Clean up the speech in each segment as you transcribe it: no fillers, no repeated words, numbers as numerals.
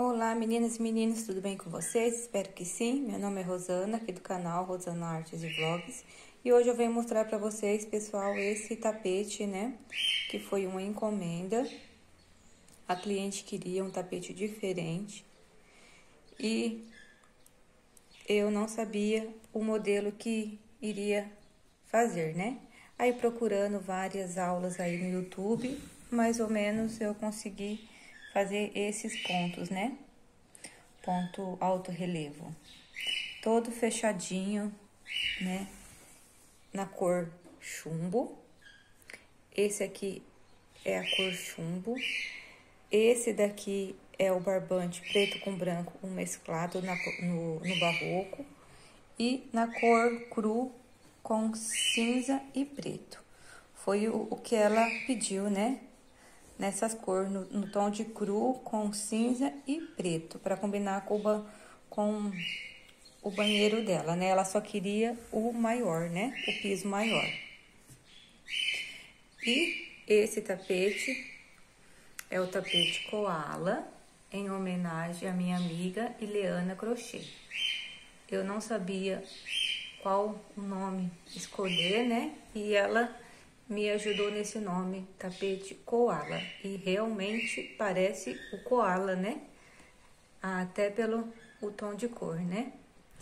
Olá, meninas e meninos, tudo bem com vocês? Espero que sim. Meu nome é Rosana, aqui do canal Rosana Artes e Vlogs. E hoje eu venho mostrar pra vocês, pessoal, esse tapete, né? Que foi uma encomenda. A cliente queria um tapete diferente. E eu não sabia o modelo que iria fazer, né? Aí procurando várias aulas aí no YouTube, mais ou menos eu consegui fazer esses pontos, né? Ponto alto relevo, todo fechadinho, né, na cor chumbo. Esse aqui é a cor chumbo. Esse daqui é o barbante preto com branco, um mesclado no barroco. E na cor cru com cinza e preto. Foi o que ela pediu, né? Nessas cores, no tom de cru, com cinza e preto, para combinar com o banheiro dela, né? Ela só queria o maior, né? O piso maior. E esse tapete é o tapete Koala, em homenagem à minha amiga Ileana Crochê. Eu não sabia qual o nome escolher, né? E ela me ajudou nesse nome, tapete Koala. E realmente parece o koala, né? Até pelo o tom de cor, né?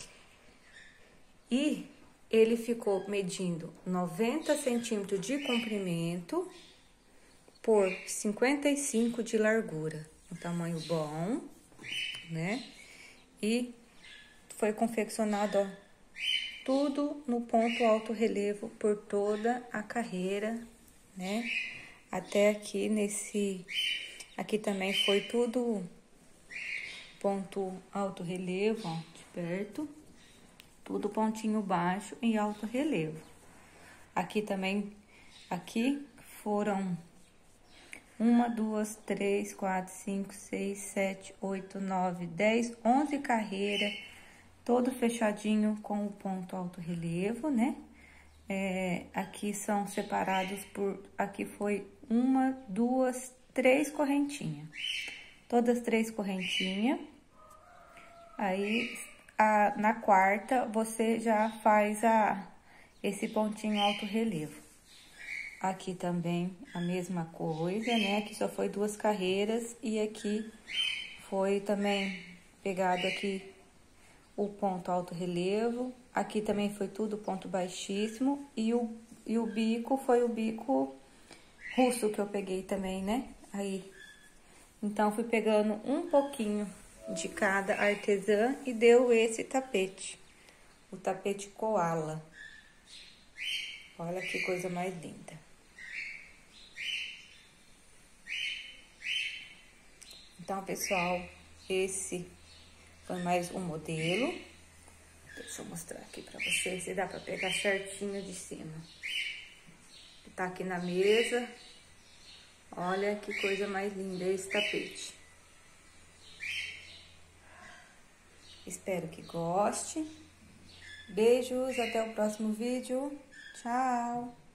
E ele ficou medindo 90 centímetros de comprimento por 55 de largura. Um tamanho bom, né? E foi confeccionado, ó, tudo no ponto alto relevo por toda a carreira, né? Até aqui aqui também foi tudo ponto alto relevo, ó, de perto. Tudo pontinho baixo e alto relevo. Aqui também, aqui foram 1, 2, 3, 4, 5, 6, 7, 8, 9, 10, 11 carreiras, todo fechadinho com o ponto alto relevo, né? Aqui são separados aqui foi 1, 2, 3 correntinhas. Todas 3 correntinhas. Aí, na quarta, você já faz esse pontinho alto relevo. Aqui também a mesma coisa, né? Aqui só foi 2 carreiras e aqui foi também pegado aqui o ponto alto relevo. Aqui também foi tudo ponto baixíssimo e o bico foi o bico russo que eu peguei também, né? Aí, então, fui pegando um pouquinho de cada artesã e deu esse tapete, o tapete Koala. Olha que coisa mais linda. Então, pessoal, esse foi mais um modelo. Deixa eu mostrar aqui pra vocês, se dá pra pegar certinho de cima. Tá aqui na mesa. Olha que coisa mais linda esse tapete. Espero que goste. Beijos, até o próximo vídeo. Tchau!